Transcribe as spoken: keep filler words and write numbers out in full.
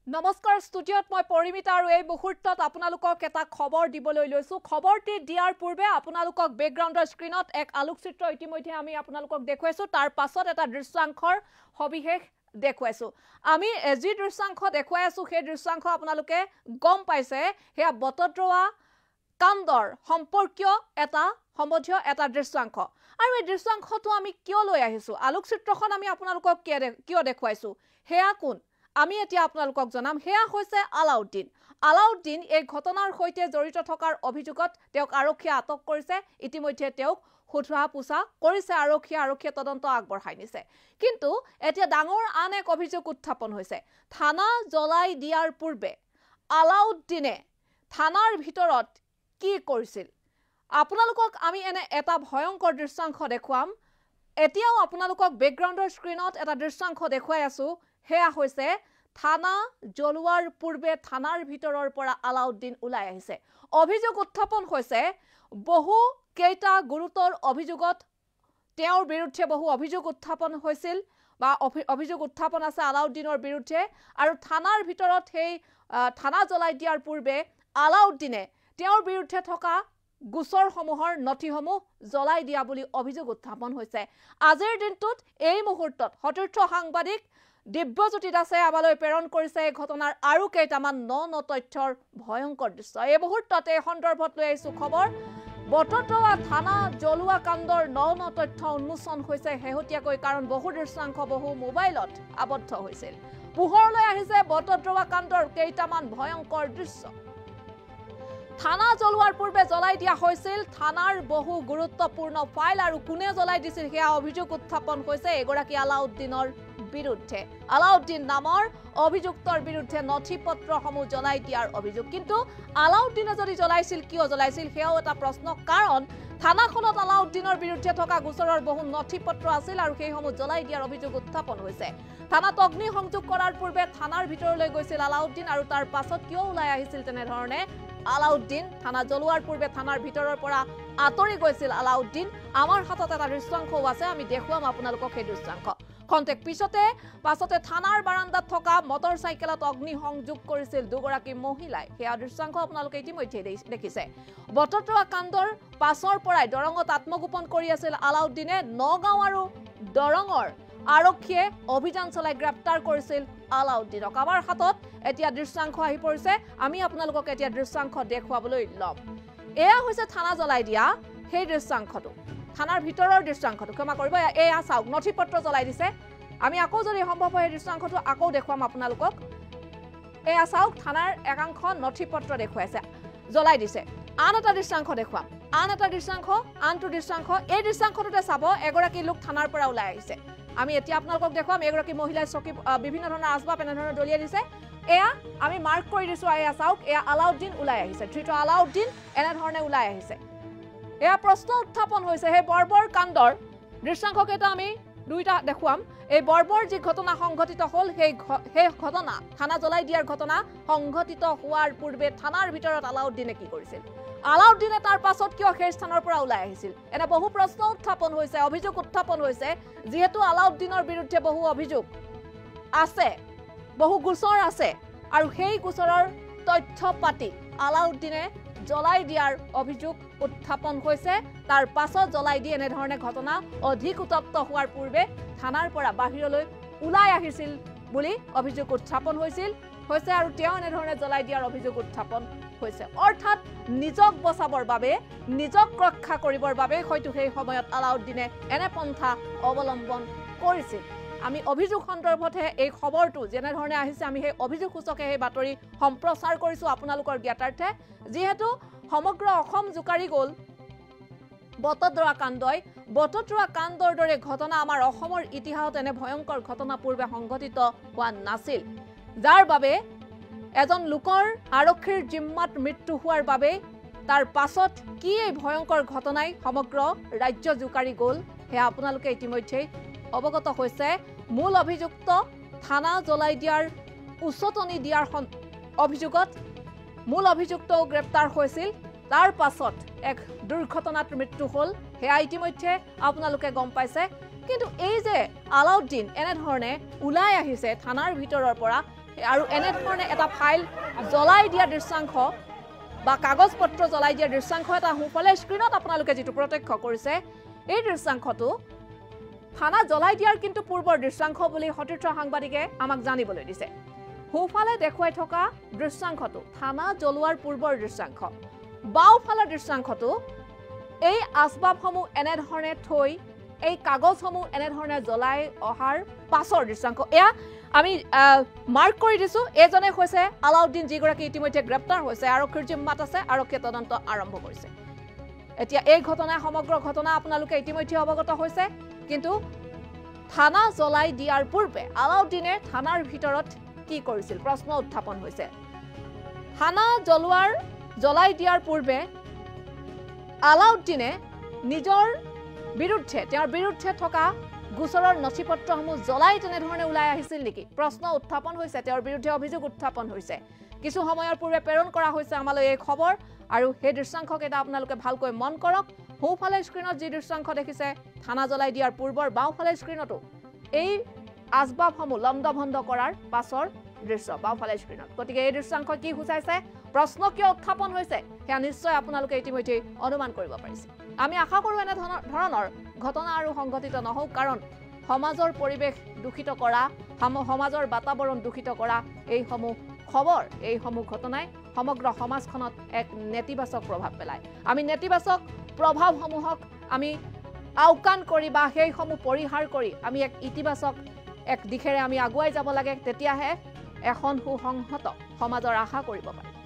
নমস্কাৰ ষ্টুডিঅত মই পৰিমিতা আৰু এই মুহূৰ্তত আপোনালোকক এটা খবৰ দিবলৈ লৈছো খবৰটি দিয়াৰ পূৰ্বে আপোনালোকক বেকগ্ৰাউণ্ডৰ স্ক্ৰিনত এক আলোকচিত্ৰ ইতিমধ্যে আমি আপোনালোকক দেখুৱাইছো তাৰ পাছত এটা দৃশ্যাংশৰ সবিশেষ দেখুৱাইছো আমি যি দৃশ্যাংশ দেখুৱাই আছো সেই দৃশ্যাংশ আপোনালোকে গম পাইছে হেয়া বটদ্ৰৱা কাণ্ডৰ সম্পৰ্কীয় এটা সম্বন্ধীয় এটা দৃশ্যাংশ আৰু এই দৃশ্যাংশটো আমি কিয় লৈ আহিছো আলোকচিত্ৰখন আমি আপোনালোকক কিয় দেখুৱাইছো হেয়া কোন আমি এতিয়া আপোনালোকক জনাম হেয়া হৈছে আলাউদ্দিন আলাউদ্দিন এই ঘটনাৰ সৈতে জড়িত থকাৰ অভিযোগত তেওঁক আৰক্ষীয়ে আটক কৰিছে ইতিমধ্যে তেওঁক খুঠৰা পুছা কৰিছে আৰক্ষী আৰক্ষী তদন্ত আগবঢ়াই নিছে কিন্তু এতিয়া ডাঙৰ আন এক অভিযোগ উত্থাপন হৈছে থানা জ্বলাই দিয়াৰ পূৰ্বে আলাউদ্দিনে থানাৰ ভিতৰত কি কৰিছিল আপোনালোকক আমি এনে এটা ভয়ংকৰ দৃশ্যাংশ দেখুৱাম এতিয়াও আপোনালোকক বেকগ্ৰাউণ্ডৰ স্ক্ৰিনত এটা দৃশ্যাংশ দেখুৱাই আছো হেয়া হৈছে থানা জ্বলোৱাৰ পূৰ্বে থানাৰ ভিতৰৰ পৰা আলাউদ্দিন ওলাই আহিছে অভিযোগ উত্থাপন হৈছে বহু কেইটা গুৰুতৰ অভিযোগত তেওঁৰ বিৰুদ্ধে বহু অভিযোগ উত্থাপন হৈছিল বা অভিযোগ উত্থাপন আছে আলাউদ্দিনৰ বিৰুদ্ধে আৰু থানাৰ ভিতৰত সেই থানা জ্বলাই দিয়াৰ পূৰ্বে আলাউদ্দিনে তেওঁৰ বিৰুদ্ধে থকা গোচৰ সমূহৰ নথিসমূহ জ্বলাই দিয়া বুলি অভিযোগ উত্থাপন হৈছে আজিৰ দিনটোত এই মুহূৰ্তত সতীৰ্থ সাংবাদিক দিব্যজ্যোতি দাসে আমালৈ প্ৰেৰণ কৰিছে এই ঘটনাৰ আৰু কেইটামান ন ন তথ্যৰ ভয়ংকৰ দৃশ্য এই মুহূৰ্তত এই সন্দৰ্ভত লৈ আহিছো খবৰ বটদ্ৰৱা থানা জ্বলোৱা কাণ্ডৰ ন ন তথ্য উন্মোচন হৈছে শেহতীয়াকৈ কাৰণ বহু দৃশ্যাংশ বহু মোবাইলত আবদ্ধ হৈছিল পোহৰলৈ আহিছে বটদ্ৰৱা কাণ্ডৰ কেইটামান ভয়ংকৰ দৃশ্য থানা জ্বলোৱাৰ পূৰ্বে জ্বলাই দিয়া হৈছিল থানাৰ বহু গুৰুত্বপূৰ্ণ ফাইল আৰু কোনে জ্বলাই দিছিল সেয়া অভিযোগ উত্থাপন হৈছে এগৰাকী আলাউদ্দিনৰ বিৰুদ্ধে আলাউদ্দিন নামৰ অভিযুক্তৰ বিৰুদ্ধে নথিপত্ৰসমূহ জ্বলাই দিয়াৰ অভিযোগ কিন্তু আলাউদ্দিনে যদি জ্বলাইছিল কিয় জ্বলাইছিল সেয়াও এটা প্ৰশ্ন কাৰণ থানাখনত আলাউদ্দিনৰ বিৰুদ্ধে থকা গোচৰৰ বহু নথিপত্ৰ আছিল আৰু সেইসমূহ জ্বলাই দিয়াৰ অভিযোগ উত্থাপন হৈছে থানাত অগ্নি সংযোগ কৰাৰ পূৰ্বে থানাৰ ভিতৰলৈ গৈছিল আলাউদ্দিন আৰু তাৰ পাছত কিয় ওলাই আহিছিল তেনেধৰণে আলাউদ্দিন থানা জ্বলোৱাৰ পূৰ্বে থানাৰ ভিতৰৰ পৰা আঁতৰি গৈছিল আলাউদ্দিন আমাৰ হাতত এটা দৃশ্যাংশও আছে আমি দেখুৱাম আপোনালোকক সেই দৃশ্যাংশ খন্তেক পিছতে পাছতে থানাৰ বাৰান্দাত থকা মটৰ চাইকেলত অগ্নি সংযোগ কৰিছিল দুগৰাকী মহিলাই সেয়া দৃশ্যাংশ আপোনালোকে ইতিমধ্যে দেখিছে বটদ্ৰৱা কাণ্ডৰ পাছৰ পৰাই দৰঙত আত্মগোপন কৰি আছিল আলাউদ্দিনে নগাঁও আৰু দৰঙৰ আৰক্ষীয়ে অভিযান চলাই গ্ৰেপ্তাৰ কৰিছিল আলাউদ্দিনক আমাৰ হাতত এতিয়া দৃশ্যাংশ আহি পৰিছে আমি আপোনালোকক এতিয়া দৃশ্যাংশ দেখুৱাবলৈ ল'ম এয়া হৈছে থানা জ্বলাই দিয়া সেই দৃশ্যাংশটো থানাৰ ভিতৰৰ দৃশ্যাংশটো ক্ষমা কৰিব এয়া চাওক নথিপত্ৰ জ্বলাই দিছে আমি আকৌ যদি সম্ভৱ হয় দৃশ্যাংশটো আকৌ দেখুৱাম আপোনালোকক এয়া চাওক থানাৰ একাংশ নথিপত্ৰ দেখুৱাইছে জ্বলাই দিছে আন এটা দৃশ্যাংশ দেখুৱাম আন এটা দৃশ্যাংশ আনটো দৃশ্যাংশ এই দৃশ্যাংশটোতে চাব এগৰাকী লোক থানাৰ পৰা ওলাই আহিছে আমি এতিয়া আপোনালোকক দেখুৱাম এগৰাকী মহিলাই চকী বিভিন্ন ধৰণৰ আচবাব এনেধৰণৰ দলিয়াই দিছে এয়া আমি মাৰ্ক কৰি দিছো এয়া চাওক এয়া আলাউদ্দিন ওলাই আহিছে ধৃত আলাউদ্দিন এনেধৰণে ওলাই আহিছে এয়া প্ৰশ্ন উত্থাপন হৈছে সেই বৰ্বৰ কাণ্ডৰ দৃশ্যাংশকেইটা আমি দুইটা দেখুৱাম এই বৰ্বৰ যি ঘটনা সংঘটিত হ'ল সেই সেই ঘটনা থানা জ্বলাই দিয়াৰ ঘটনা সংঘটিত হোৱাৰ পূৰ্বে থানাৰ ভিতৰত আলাউদ্দিনে কি কৰিছিল আলাউদ্দিনে তাৰ পাছত কিয় সেই স্থানৰ পৰা ওলাই আহিছিল এনে বহু প্ৰশ্ন উত্থাপন হৈছে অভিযোগ উত্থাপন হৈছে যিহেতু আলাউদ্দিনৰ বিৰুদ্ধে বহু অভিযোগ আছে বহু গোচৰ আছে আৰু সেই গোচৰৰ তথ্য পাতি আলাউদ্দিনে জ্বলাই দিয়াৰ অভিযোগ উত্থাপন হৈছে তাৰ পাছত জ্বলাই দি এনেধৰণে ঘটনা অধিক উত্তপ্ত হোৱাৰ পূৰ্বে থানাৰ পৰা বাহিৰলৈ ওলাই আহিছিল বুলি অভিযোগ উত্থাপন হৈছিল হৈছে আৰু তেওঁ এনেধৰণে জ্বলাই দিয়াৰ অভিযোগ উত্থাপন হৈছে অৰ্থাৎ নিজক বচাবৰ বাবে নিজক ৰক্ষা কৰিবৰ বাবে হয়তো সেই সময়ত আলাউদ্দিনে এনে পন্থা অৱলম্বন কৰিছিল আমি অভিযোগ সন্দৰ্ভতহে এই খবৰটো যেনেধৰণে আহিছে আমি সেই অভিযোগ সূচকে সেই বাতৰি সম্প্ৰচাৰ কৰিছো আপোনালোকৰ জ্ঞাতাৰ্থে যিহেতু সমগ্ৰ অসম জোকাৰি গ'ল বটদ্ৰৱা কাণ্ডই বটদ্ৰৱা কাণ্ডৰ দৰে ঘটনা আমাৰ অসমৰ ইতিহাসত এনে ভয়ংকৰ ঘটনা পূৰ্বে সংঘটিত হোৱা নাছিল যাৰ বাবে এজন লোকৰ আৰক্ষীৰ জিম্মাত মৃত্যু হোৱাৰ বাবে তাৰ পাছত কি এই ভয়ংকৰ ঘটনাই সমগ্ৰ ৰাজ্য জোকাৰি গ'ল সেয়া আপোনালোকে ইতিমধ্যে অৱগত হৈছে মূল অভিযুক্ত থানা জ্বলাই দিয়াৰ উচতনি দিয়াৰ অভিযোগত মূল অভিযুক্তও গ্ৰেপ্তাৰ হৈছিল তাৰ পাছত এক দুৰ্ঘটনাত মৃত্যু হ'ল সেয়া ইতিমধ্যে আপোনালোকে গম পাইছে কিন্তু এই যে আলাউদ্দিন এনে ধৰণে উলাই আহিছে থানাৰ ভিতৰৰ পৰা আৰু এনেধৰণে এটা ফাইল জ্বলাই দিয়া দৃশ্যাংশ বা কাগজ পত্ৰ জ্বলাই দিয়া দৃশ্যাংশ এটা সোঁফালে স্ক্ৰীনত আপোনালোকে যিটো প্ৰত্যক্ষ কৰিছে এই দৃশ্যাংশটো থানা জ্বলাই দিয়াৰ কিন্তু পূৰ্বৰ দৃশ্যাংশ বুলি সতীৰ্থ সাংবাদিকে আমাক জানিবলৈ দিছে সোঁফালে দেখুৱাই থকা দৃশ্যাংশটো থানা জ্বলোৱাৰ পূৰ্বৰ দৃশ্যাংশ বাওঁফালৰ দৃশ্যাংশটো এই আচবাবসমূহ এনেধৰণে থৈ এই কাগজসমূহ এনেধৰণে জ্বলাই অহাৰ পাছৰ দৃশ্যাংশ এয়া আমি মাৰ্ক কৰি দিছো এজনে হৈছে আলাউদ্দিন যিগৰাকী ইতিমধ্যে গ্ৰেপ্তাৰ হৈছে আৰক্ষীৰ জিম্মাত আছে আৰক্ষীয়ে তদন্ত আৰম্ভ কৰিছে এতিয়া এই ঘটনা সমগ্ৰ ঘটনা আপোনালোকে ইতিমধ্যে অৱগত হৈছে কিন্তু থানা জ্বলাই দিয়াৰ পূৰ্বে আলাউদ্দিনে থানাৰ ভিতৰত কি কৰিছিল প্ৰশ্ন উত্থাপন হৈছে থানা জ্বলোৱাৰ জ্বলাই দিয়াৰ পূৰ্বে আলাউদ্দিনে নিজৰ বিৰুদ্ধে তেওঁৰ বিৰুদ্ধে থকা গোচৰৰ নথিপত্ৰসমূহ জ্বলাই তেনেধৰণে ওলাই আহিছিল নেকি প্ৰশ্ন উত্থাপন হৈছে তেওঁৰ বিৰুদ্ধে অভিযোগ উত্থাপন হৈছে কিছু সময়ৰ পূৰ্বে প্ৰেৰণ কৰা হৈছে আমালৈ এই খবৰ আৰু সেই দৃশ্যাংশকেইটা আপোনালোকে ভালকৈ মন কৰক সোঁফালে স্ক্ৰীনত যি দৃশ্যাংশ দেখিছে থানা জ্বলাই দিয়াৰ পূৰ্বৰ বাওঁফালে স্ক্ৰীনতো এই আচবাবসমূহ লণ্ডভণ্ড কৰাৰ পাছৰ দৃশ্য বাওঁফালে স্ক্ৰীনত গতিকে এই দৃশ্যাংশ কি সূচাইছে প্ৰশ্ন কিয় উত্থাপন হৈছে সেয়া নিশ্চয় আপোনালোকে ইতিমধ্যে অনুমান কৰিব পাৰিছে আমি আশা কৰোঁ এনে ধৰণৰ ঘটনা আৰু সংঘটিত নহওক কাৰণ সমাজৰ পৰিৱেশ দূষিত কৰা সমাজৰ বাতাবৰণ দূষিত কৰা এইসমূহ খবৰ এইসমূহ ঘটনাই সমগ্ৰ সমাজখনত এক নেতিবাচক প্ৰভাৱ পেলায় আমি নেতিবাচক প্ৰভাৱসমূহক আমি আওকাণ কৰি বা সেইসমূহ পৰিহাৰ কৰি আমি এক ইতিবাচক এক দিশেৰে আমি আগুৱাই যাব লাগে তেতিয়াহে এখন সুসংহত সমাজৰ আশা কৰিব পাৰি